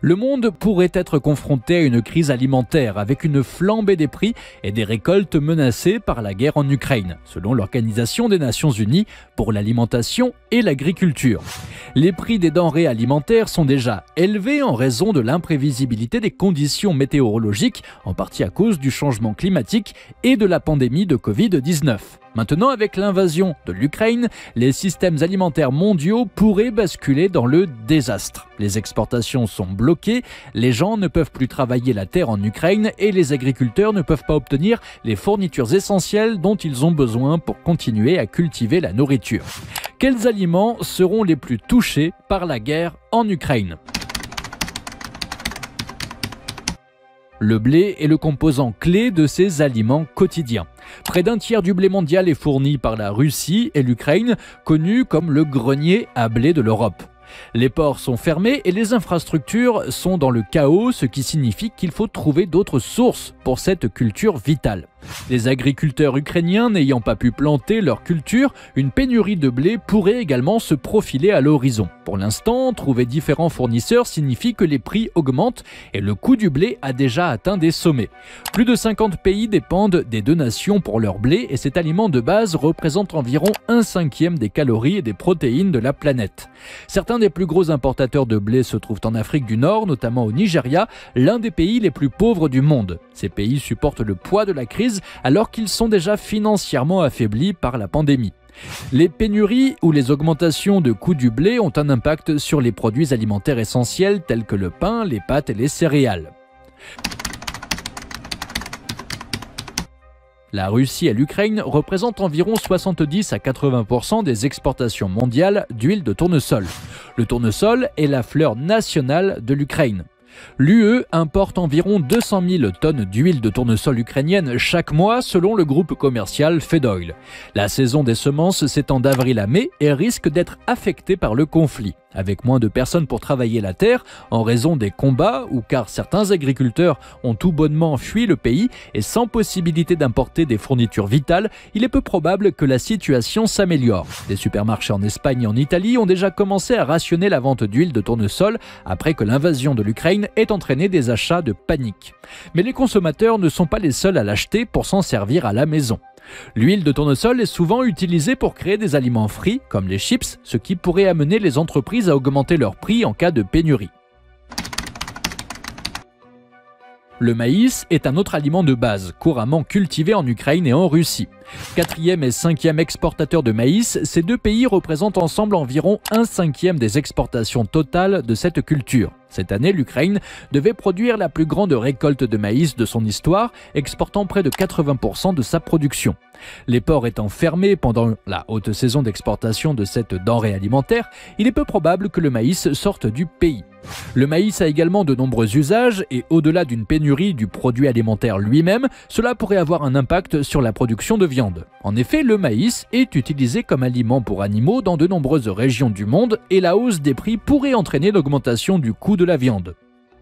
Le monde pourrait être confronté à une crise alimentaire avec une flambée des prix et des récoltes menacées par la guerre en Ukraine, selon l'Organisation des Nations Unies pour l'alimentation et l'agriculture. Les prix des denrées alimentaires sont déjà élevés en raison de l'imprévisibilité des conditions météorologiques, en partie à cause du changement climatique et de la pandémie de Covid-19. Maintenant, avec l'invasion de l'Ukraine, les systèmes alimentaires mondiaux pourraient basculer dans le désastre. Les exportations sont bloquées, les gens ne peuvent plus travailler la terre en Ukraine et les agriculteurs ne peuvent pas obtenir les fournitures essentielles dont ils ont besoin pour continuer à cultiver la nourriture. Quels aliments seront les plus touchés par la guerre en Ukraine ? Le blé est le composant clé de ces aliments quotidiens. Près d'un tiers du blé mondial est fourni par la Russie et l'Ukraine, connus comme le grenier à blé de l'Europe. Les ports sont fermés et les infrastructures sont dans le chaos, ce qui signifie qu'il faut trouver d'autres sources pour cette culture vitale. Les agriculteurs ukrainiens n'ayant pas pu planter leur culture, une pénurie de blé pourrait également se profiler à l'horizon. Pour l'instant, trouver différents fournisseurs signifie que les prix augmentent et le coût du blé a déjà atteint des sommets. Plus de 50 pays dépendent des donations pour leur blé et cet aliment de base représente environ 1/5 des calories et des protéines de la planète. Certains des plus gros importateurs de blé se trouvent en Afrique du Nord, notamment au Nigeria, l'un des pays les plus pauvres du monde. Ces pays supportent le poids de la crise alors qu'ils sont déjà financièrement affaiblis par la pandémie. Les pénuries ou les augmentations de coûts du blé ont un impact sur les produits alimentaires essentiels tels que le pain, les pâtes et les céréales. La Russie et l'Ukraine représentent environ 70 à 80% des exportations mondiales d'huile de tournesol. Le tournesol est la fleur nationale de l'Ukraine. L'UE importe environ 200 000 tonnes d'huile de tournesol ukrainienne chaque mois selon le groupe commercial Fedoil. La saison des semences s'étend d'avril à mai et risque d'être affectée par le conflit. Avec moins de personnes pour travailler la terre, en raison des combats ou car certains agriculteurs ont tout bonnement fui le pays et sans possibilité d'importer des fournitures vitales, il est peu probable que la situation s'améliore. Des supermarchés en Espagne et en Italie ont déjà commencé à rationner la vente d'huile de tournesol après que l'invasion de l'Ukraine ait entraîné des achats de panique. Mais les consommateurs ne sont pas les seuls à l'acheter pour s'en servir à la maison. L'huile de tournesol est souvent utilisée pour créer des aliments frits, comme les chips, ce qui pourrait amener les entreprises à augmenter leurs prix en cas de pénurie. Le maïs est un autre aliment de base, couramment cultivé en Ukraine et en Russie. 4e et 5e exportateurs de maïs, ces deux pays représentent ensemble environ 1/5 des exportations totales de cette culture. Cette année, l'Ukraine devait produire la plus grande récolte de maïs de son histoire, exportant près de 80% de sa production. Les ports étant fermés pendant la haute saison d'exportation de cette denrée alimentaire, il est peu probable que le maïs sorte du pays. Le maïs a également de nombreux usages et au-delà d'une pénurie du produit alimentaire lui-même, cela pourrait avoir un impact sur la production de viande. En effet, le maïs est utilisé comme aliment pour animaux dans de nombreuses régions du monde et la hausse des prix pourrait entraîner l'augmentation du coût de la viande.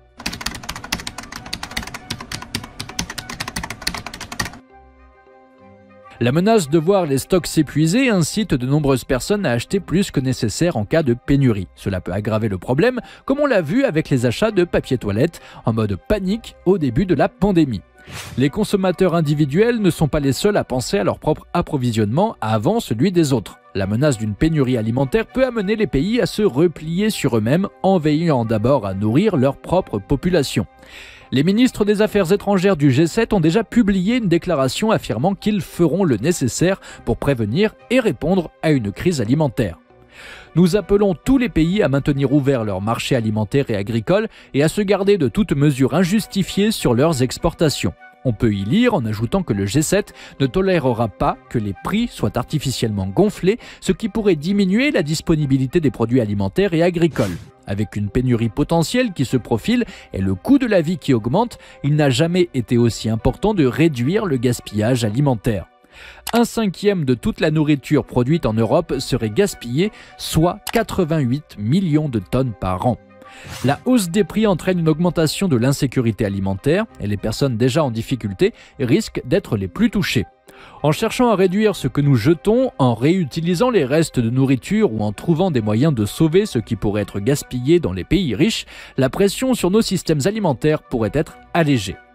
La menace de voir les stocks s'épuiser incite de nombreuses personnes à acheter plus que nécessaire en cas de pénurie. Cela peut aggraver le problème, comme on l'a vu avec les achats de papier toilette en mode panique au début de la pandémie. Les consommateurs individuels ne sont pas les seuls à penser à leur propre approvisionnement avant celui des autres. La menace d'une pénurie alimentaire peut amener les pays à se replier sur eux-mêmes en veillant d'abord à nourrir leur propre population. Les ministres des Affaires étrangères du G7 ont déjà publié une déclaration affirmant qu'ils feront le nécessaire pour prévenir et répondre à une crise alimentaire. Nous appelons tous les pays à maintenir ouverts leurs marchés alimentaires et agricoles et à se garder de toute mesure injustifiée sur leurs exportations. On peut y lire en ajoutant que le G7 ne tolérera pas que les prix soient artificiellement gonflés, ce qui pourrait diminuer la disponibilité des produits alimentaires et agricoles. Avec une pénurie potentielle qui se profile et le coût de la vie qui augmente, il n'a jamais été aussi important de réduire le gaspillage alimentaire. 1/5 de toute la nourriture produite en Europe serait gaspillée, soit 88 millions de tonnes par an. La hausse des prix entraîne une augmentation de l'insécurité alimentaire et les personnes déjà en difficulté risquent d'être les plus touchées. En cherchant à réduire ce que nous jetons, en réutilisant les restes de nourriture ou en trouvant des moyens de sauver ce qui pourrait être gaspillé dans les pays riches, la pression sur nos systèmes alimentaires pourrait être allégée.